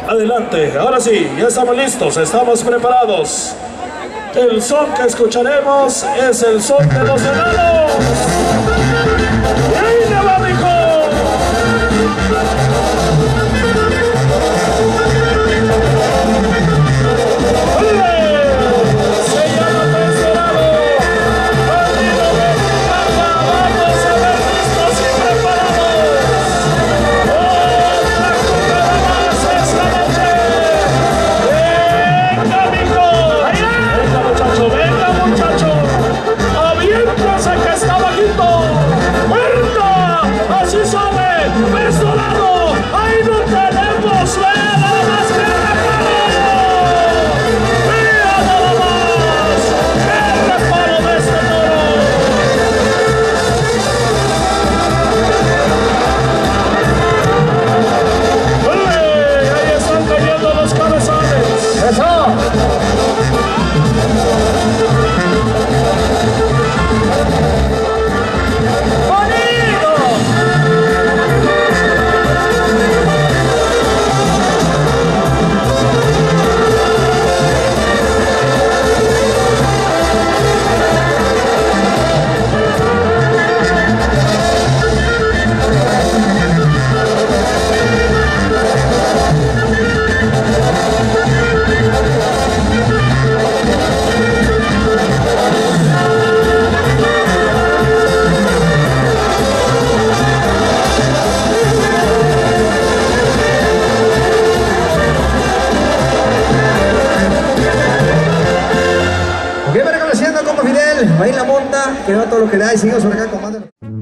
Adelante, ahora sí, ya estamos listos, estamos preparados. El son que escucharemos es el son de los enanos. ¡Y ahí le va, mijo! Baila monta, que va todo lo que da y seguimos por acá, comando.